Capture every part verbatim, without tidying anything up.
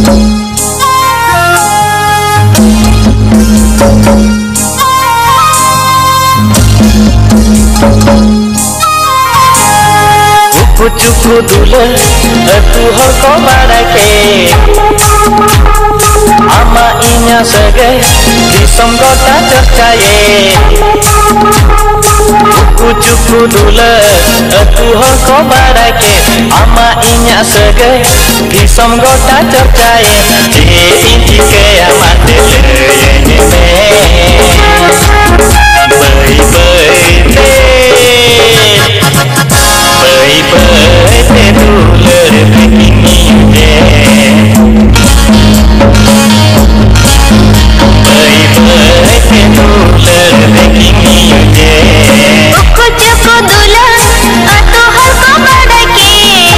चुकु दुले तू हर को बाड़ा के आमा इnya सगे दिसम गोटा चर्चाए चुकु चुकु दुले तू हर को बाड़ा के आमा इnya सगे दिसम गोटा चर्चाए जे इंची के आमा दिले में बई बई ते bơi bơi thế đủ lỡ về kinh nghiệm bơi bơi thế đủ lỡ về kinh nghiệm उको चुको दुला अतो हर को बड़ा के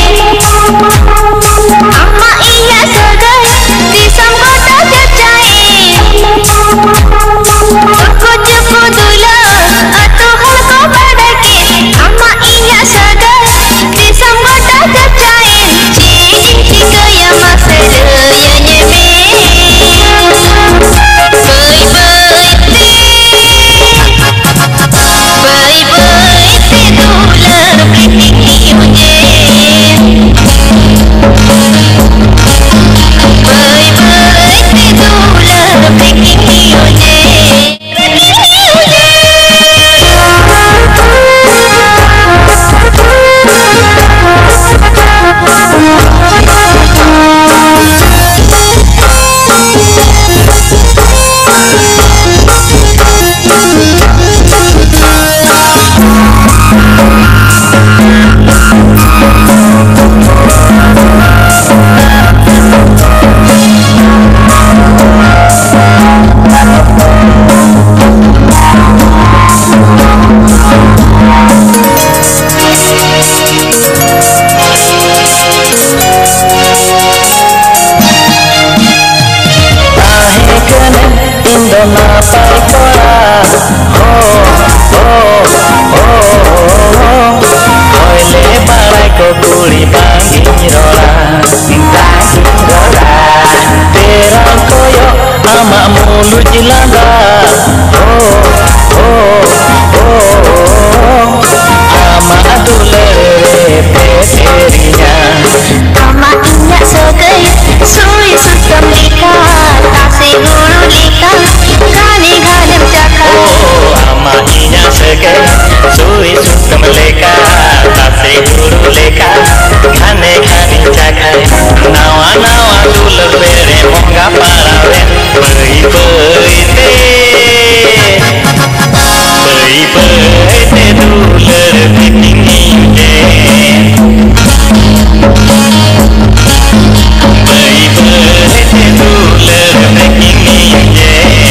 अम्मा इया सगै दिसम गोटा चचाए उको चुको दुला अतो हर को बड़ा के अम्मा इया सगै दिसम गोटा चचाए जी गया मसर यने में बई बई ते बई बई ते दुलर प्रीति मुझे बई बई ते दुलर प्रीति मुझे कुड़ी बांगी रोला बांगी रोला तेरा कोयो आमा मुलु जिलागा ओ ओ ओ आमा दुले पे तेरिया अम्मा इnya सगै सुई सुतम लिखा तासे गुरु लिखा गाने गाने जाका ओ आमा इnya सगै सुई सुतम लिखा तासे गुरु लिखा खाने खाने जाखाए नावा नावा दुलर बेरे मोंगा पारावे बई बई ते बई बई ते दुलर बिटिंगी जे बई बई ते दुलर बिटिंगी जे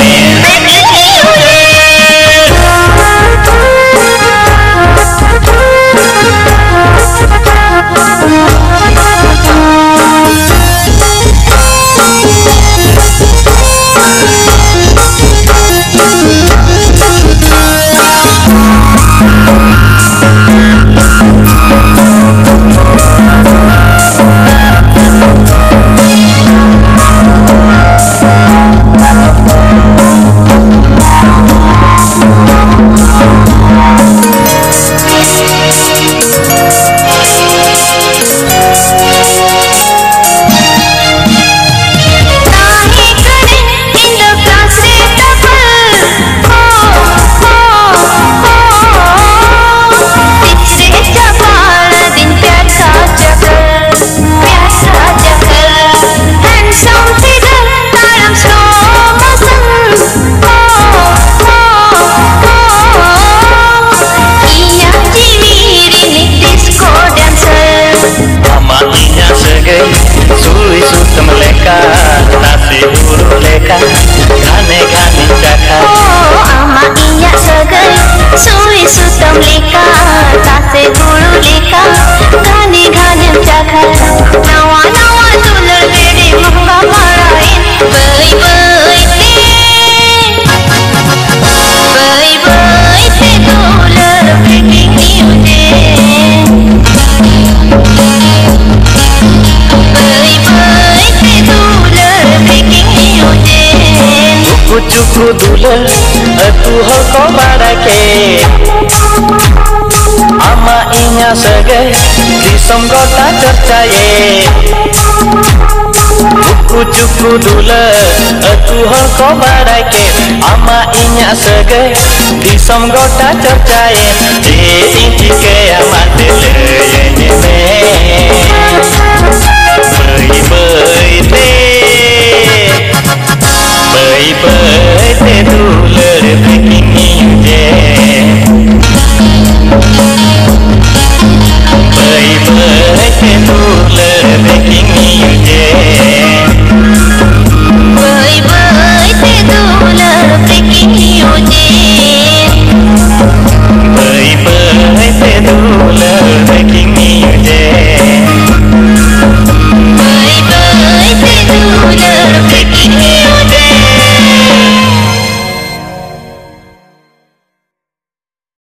सुई सुतम लेका तासे गुरु लेका गाने गाने जाका ओ अम्मा इnya सगै सुई सुतम लिखा तासे गुरु लिखा गाने गाने जाका नावा नावा दुलर बेरे मोंगा पाराइन बई बई ते बई बई ते दुलर प्रीति मुझे बई बई ते दुलर चुकु दुलर अतु हको बाड़ाके आमा इnya सगे दिसम गोटा चर्चाए चुकु चुकु दुलर अतु हको बाड़ाके आमा इnya सगे दिसम गोटा चर्चाए ए इंची के आमा दिल ये